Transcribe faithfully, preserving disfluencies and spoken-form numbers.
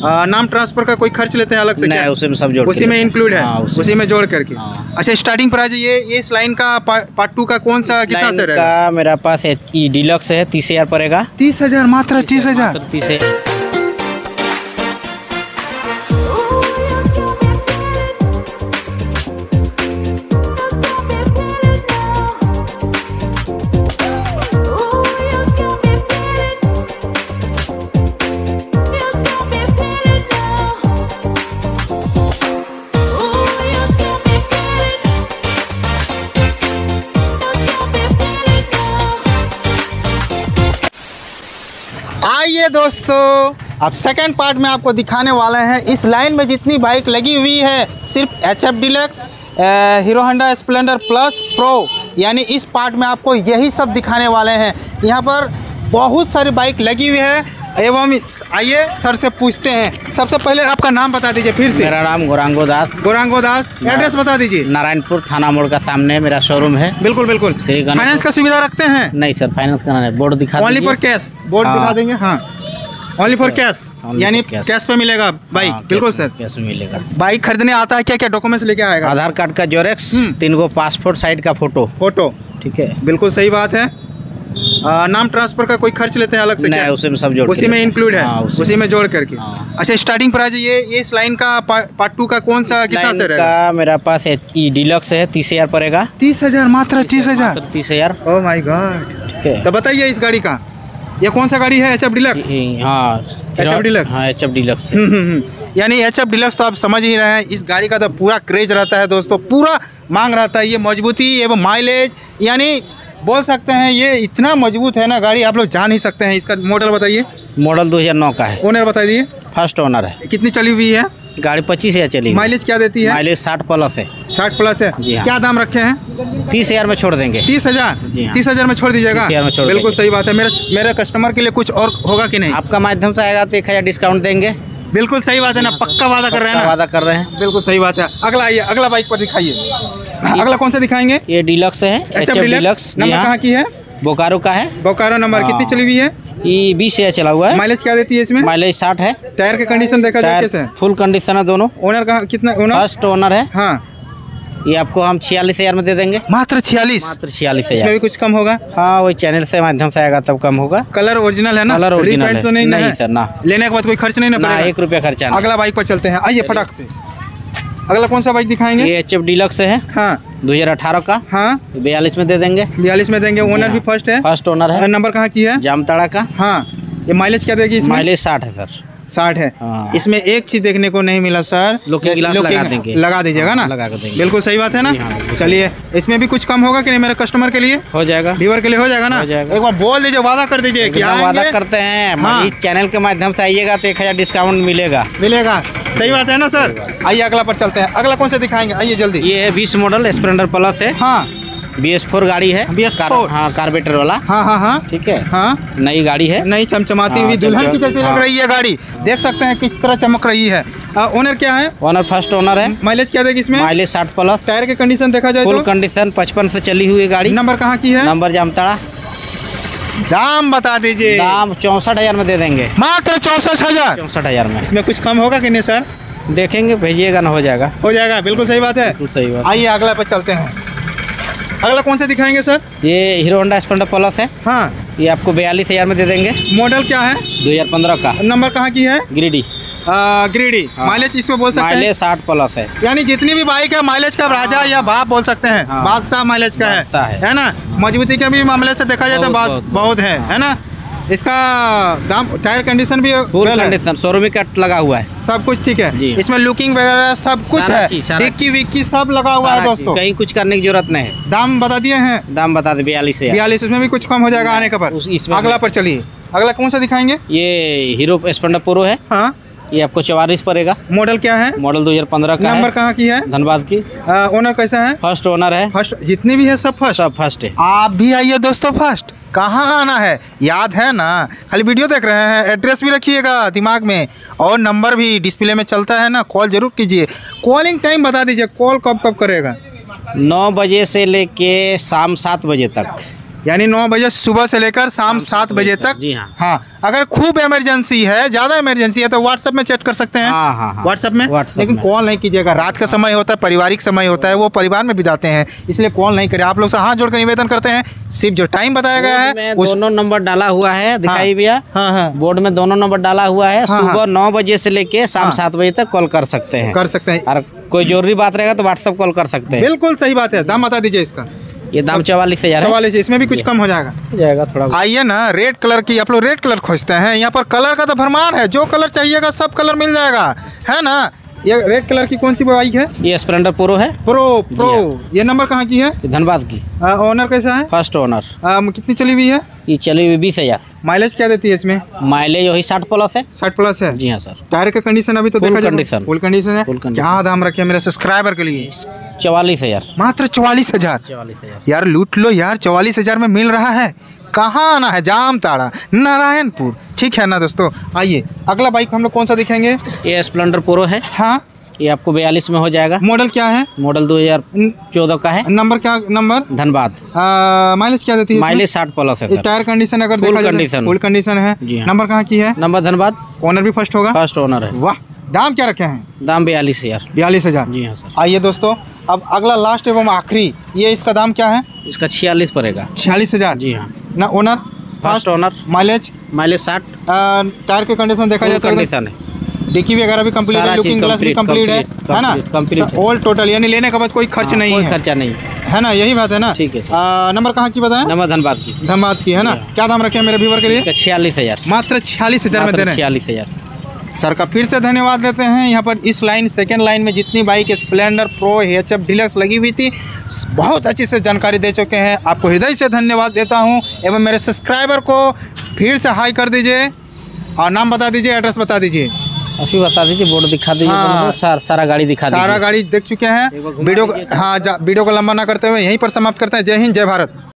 नाम ट्रांसफर का कोई खर्च लेते हैं अलग से? नहीं, उसी में सब जोड़ उसी में इंक्लूड है? हाँ, उसी, उसी में जोड़ करके। हाँ। अच्छा, स्टार्टिंग प्राइस ये ये इस लाइन का पार्ट टू का कौन सा कितना से रहेगा? का मेरा पास डीलक्स है, तीस हजार पड़ेगा। तीस हजार मात्र तीस हजार तीस हजार। आइए दोस्तों, अब सेकंड पार्ट में आपको दिखाने वाले हैं इस लाइन में जितनी बाइक लगी हुई है, सिर्फ H F deluxe, Hero Honda Splendor plus pro, यानी इस पार्ट में आपको यही सब दिखाने वाले हैं। यहाँ पर बहुत सारी बाइक लगी हुई है एवं आइए सर से पूछते हैं। सबसे पहले आपका नाम बता दीजिए फिर से। मेरा नाम गौरांगो दास। गौरांगो दास, एड्रेस बता दीजिए। नारायणपुर थाना मोड़ का सामने मेरा शोरूम है। बिल्कुल बिल्कुल। फाइनेंस का सुविधा रखते हैं? नहीं सर, फाइनेंस का नहीं, बोर्ड दिखा ओनली फॉर कैश, बोर्ड दिखा देंगे। हाँ, ओनली फॉर कैश, यानी कैश पे मिलेगा बाइक। बिल्कुल सर, कैश में मिलेगा। बाइक खरीदने आता है क्या क्या डॉक्यूमेंट्स लेके आएगा? आधार कार्ड का जोरेक्स, तीन गो पासपोर्ट साइज का फोटो। फोटो, ठीक है, बिल्कुल सही बात है। आ, नाम ट्रांसफर का कोई खर्च लेते हैं अलग से? नहीं, उसी में सब जोड़ उसी में इंक्लूड है? हाँ, उसी, उसी में जोड़ करके। हाँ। अच्छा, स्टार्टिंग प्राइस ये ये इस लाइन का पार्ट टू का कौन सा कितना से रहेगा? का मेरा पास डीलक्स है, तीस हजार पड़ेगा। तीस हजार मात्र तीस हजार तीस हजार ओह माय गॉड। ठीक है, तो बताइए इस गाड़ी का, ये कौन सा गाड़ी है? H F deluxe? हाँ, एच एफ डीलक्स। हाँ, एच एफ डीलक्स। यानी एच एफ डीलक्स तो आप समझ ही रहे हैं, इस गाड़ी का तो पूरा क्रेज रहता है दोस्तों, पूरा मांग रहता है। ये मजबूती एवं माइलेज, यानी बोल सकते हैं ये इतना मजबूत है ना गाड़ी, आप लोग जान नहीं सकते हैं। इसका मॉडल बताइए। मॉडल दो हजार नौ का है। ओनर बता दीजिए। फर्स्ट ओनर है। कितनी चली हुई है गाड़ी? पच्चीस हजार चली। माइलेज क्या देती है? माइलेज साठ प्लस है। साठ प्लस है जी। हाँ। क्या दाम रखे हैं? तीस हजार में छोड़ देंगे। तीस हजार तीस हजार में छोड़ दीजिएगा? बिल्कुल सही बात है। मेरे मेरे कस्टमर के लिए कुछ और होगा कि नहीं? आपका माध्यम से आएगा तो एक हजार डिस्काउंट देंगे। बिल्कुल सही बात है ना, पक्का वादा कर रहे हैं ना? वादा कर रहे हैं, बिल्कुल सही बात है। अगला आइए, अगला बाइक पर दिखाइए। अगला कौन सा दिखाएंगे? ये डीलक्स है, एच एफ डीलक्स। नंबर कहाँ की है? बोकारो का है। बोकारो नंबर। कितनी चली हुई है? ये बीस हजार चला हुआ है। माइलेज क्या देती है इसमें? माइलेज साठ है। टायर की कंडीशन देखा जाए कैसे? फुल कंडीशन है दोनों। ओनर का कितना? ओनर फर्स्ट ओनर है। हाँ, ये आपको हम छियालीस हजार में दे देंगे। मात्र छियालीस? मात्र छियालीस हजार। इसमें भी कुछ कम होगा? हाँ, वही चैनल से माध्यम से आएगा तब कम होगा। कलर ओरिजिनल है ना? कलर ओरिजिनल है। तो नहीं, नहीं सर ना, लेने के बाद कोई खर्च नहीं ना पड़ेगा? एक रुपया खर्चा। अगला बाइक पर चलते हैं, आइए फटाक से। अगला कौन सा बाइक दिखाएंगे? ये एच एफ डीलक्स है। हाँ, दो हजार अठारह का। हाँ, बयालीस में दे देंगे। बयालीस में देंगे। ओनर भी फर्स्ट है? फर्स्ट ओनर है। नंबर कहाँ की है? जामताड़ा का। हाँ, ये माइलेज क्या देगी इसमें? माइलेज साठ है सर। साठ है। हाँ। इसमें एक चीज देखने को नहीं मिला सर, लुकिंग ग्लास लगा देंगे। लगा दीजिएगा ना? लगा देंगे। बिल्कुल सही बात है ना? हाँ, चलिए, इसमें भी कुछ कम होगा कि नहीं मेरे कस्टमर के लिए? हो जाएगा, व्यूअर के लिए हो जाएगा ना? हो जाएगा। एक बार बोल दीजिए, वादा कर दीजिए कि वादा करते हैं। हाँ। इस चैनल के माध्यम से आइएगा तो एक हजार डिस्काउंट मिलेगा। मिलेगा, सही बात है ना सर? आइए अगला पर चलते हैं। अगला कौन सा दिखाएंगे? आइए जल्दी। ये है बीस मॉडल स्प्लेंडर प्लस है। हाँ, बी एस फोर गाड़ी है। B S four. हाँ, कार्बेटर वाला। हाँ हाँ हाँ, ठीक है। हाँ, नई गाड़ी है, नई चमचमाती हुई दुल्हन की जैसी लग रही है गाड़ी। देख सकते हैं किस तरह चमक रही है। ओनर क्या है? ओनर फर्स्ट ओनर है। माइलेज क्या देगी इसमें? माइलेज साठ प्लस। टायर की कंडीशन देखा जाए फुल कंडीशन, पचपन से चली हुई गाड़ी। नंबर कहाँ की है? नंबर जामताड़ा। दाम बता दीजिए। दाम चौंसठ हजार में दे देंगे। मात्र चौसठ हजार चौंसठ हजार में। इसमें कुछ कम होगा कि नहीं सर? देखेंगे, भेजिएगा ना, हो जाएगा। हो जाएगा, बिल्कुल सही बात है। बिल्कुल सही बात। आइए अगला पर चलते हैं। अगला कौन सा दिखाएंगे सर? ये हीरो होंडा स्प्लेंडर प्लस है। हाँ, ये आपको बयालीस हजार में दे देंगे। मॉडल क्या है? दो हजार पंद्रह का। नंबर कहाँ की है? गिरिडीह। गिरिडीह। हाँ। माइलेज इसमें बोल सकते हैं? माइलेज साठ प्लस है। यानी जितनी भी बाइक है माइलेज का राजा या बाप बोल सकते हैं। हाँ। बादशाह माइलेज का है, है ना? मजबूती के भी मामले से देखा जाए तो बहुत बहुत है, है ना? इसका दाम, टायर कंडीशन भी फुल कंडीशन, शोरूम कट लगा हुआ है, सब कुछ ठीक है जी। इसमें लुकिंग वगैरह सब कुछ है, डिक्की विक्की सब लगा हुआ है दोस्तों, कहीं कुछ करने की जरूरत नहीं है। दाम बता दिए हैं? दाम बता दे बयालीस है। बयालीस, इसमें भी कुछ कम हो जाएगा आने का पर। अगला पर चलिए, अगला कौन सा दिखाएंगे? ये हीरो स्प्लेंडर प्रो है। हाँ, ये आपको चौवालीस पड़ेगा। मॉडल क्या है? मॉडल दो हजार पंद्रह का। नंबर कहाँ की है? धनबाद की। ओनर कैसा है? फर्स्ट ओनर है। फर्स्ट, जितनी भी है सब फर्स्ट। सब फर्स्ट है। आप भी आइए दोस्तों, फर्स्ट कहाँ आना है याद है ना? खाली वीडियो देख रहे हैं, एड्रेस भी रखिएगा दिमाग में और नंबर भी डिस्प्ले में चलता है ना, कॉल जरूर कीजिए। कॉलिंग टाइम बता दीजिए, कॉल कब कब करेगा? नौ बजे से लेके शाम सात बजे तक। यानी नौ बजे सुबह से लेकर शाम सात बजे तक। जी हाँ। हाँ, अगर खूब इमरजेंसी है, ज़्यादा इमरजेंसी है तो व्हाट्सएप में चैट कर सकते हैं। हाँ हाँ हाँ। व्हाट्सएप में, WhatsApp लेकिन में। कॉल नहीं कीजिएगा। रात का समय होता है, पारिवारिक समय होता है, वो परिवार में बिताते हैं, इसलिए कॉल नहीं करें। आप लोग से हाथ जोड़ कर निवेदन करते हैं, सिर्फ जो टाइम बताया गया बोर्ड में है उस दोनों नंबर डाला हुआ है, दिखाई भैया। हाँ हाँ बोर्ड में दोनों नंबर डाला हुआ है। हाँ, सुबह हाँ। नौ बजे से लेके शाम हाँ। सात बजे तक कॉल कर सकते हैं। कर सकते हैं। और कोई जरूरी बात रहेगा तो व्हाट्सएप कॉल कर सकते हैं। बिल्कुल सही बात है। दाम बता दीजिए इसका। ये दाम चवालीस हजार है। चवालीस, इसमें भी कुछ कम हो जाएगा। हो जाएगा थोड़ा। आइए ना, रेड कलर की, आप लोग रेड कलर खोजते हैं, यहाँ पर कलर का तो भरमार है, जो कलर चाहिएगा सब कलर मिल जाएगा, है ना। ये रेड कलर की कौन सी बाइक है? ये स्प्लेंडर प्रो है। प्रो प्रो ये नंबर कहाँ की है? ये धनबाद की। ओनर कैसा है? First owner. आ, कितनी चली हुई है? ये चली हुई बीस हजार। माइलेज क्या देती है इसमें? माइलेज वही साठ प्लस है। साठ प्लस है। जी हाँ सर। टायर का कंडीशन अभी तो Full देखा जाए condition। फुल कंडीशन है। Full condition। क्या दाम रखे मेरे सब्सक्राइबर के लिए? चवालीस हजार। मात्र चौवालीस हजार। चवालीस हजार। यार लूट लो यार, चौवालीस हजार में मिल रहा है। कहाँ आना है? जामताड़ा, नारायणपुर। ठीक है ना दोस्तों। आइए अगला बाइक हम लोग कौन सा दिखेंगे? ये स्प्लेंडर प्रो है। हाँ, ये आपको बयालीस में हो जाएगा। मॉडल क्या है? मॉडल दो हजार चौदह का है। नंबर क्या? नंबर धनबाद। माइलेज क्या देती है? माइलेज साठ प्लस है सर। टायर कंडीशन अगर Full देखा जाए condition। फुल कंडीशन है। जी हाँ। नंबर कहाँ की है? नंबर धनबाद। ओनर भी फर्स्ट होगा? फर्स्ट ओनर है। वाह, दाम क्या रखे हैं? दाम बयालीस हजार। बयालीस हजार। जी हाँ सर। आइए दोस्तों, अब अगला लास्ट एवं आखिरी, ये इसका दाम क्या है? इसका छियालीस पड़ेगा। छियालीस हजार। जी हाँ। ना owner? First owner. Mileage? Mileage साठ। टायर के कंडीशन देखा जाए तो कंडीशन है। डिक्की वगैरह भी कंप्लीट है, सारा लुकिंग चीज ग्लास भी complete, कंप्लीट है, complete, है ना? complete, complete है। ऑल टोटल, यानी लेने के बाद कोई खर्च हाँ, नहीं कोई है, खर्चा नहीं। है ना? यही बात है ना? ठीक है सर। आ, नंबर कहाँ की बताएं? नंबर धनबाद की। धनबाद की, है ना? क्या दाम रखे हैं मेरे व्यूवर के लिए? इसका छियालीस हजार। मात्र छियालीस हजार में दे रहे हैं। छियालीस हजार। सर का फिर से धन्यवाद देते हैं। यहाँ पर इस लाइन, सेकंड लाइन में जितनी bike Splendor pro H F deluxe लगी हुई थी, बहुत अच्छी से जानकारी दे चुके हैं। आपको हृदय से धन्यवाद देता हूँ। एवं मेरे सब्सक्राइबर को फिर से हाई कर दीजिए और नाम बता दीजिए, एड्रेस बता दीजिए। अभी बता दीजिए, बोर्ड दिखा दीजिए। हाँ। सारा सारा गाड़ी दिखा दीजिए। सारा गाड़ी देख चुके हैं। एक बार घुमा वीडियो को दीजिए। हाँ जा- वीडियो को लंबा ना करते हुए यहीं पर समाप्त करते हैं। जय हिंद, जय भारत।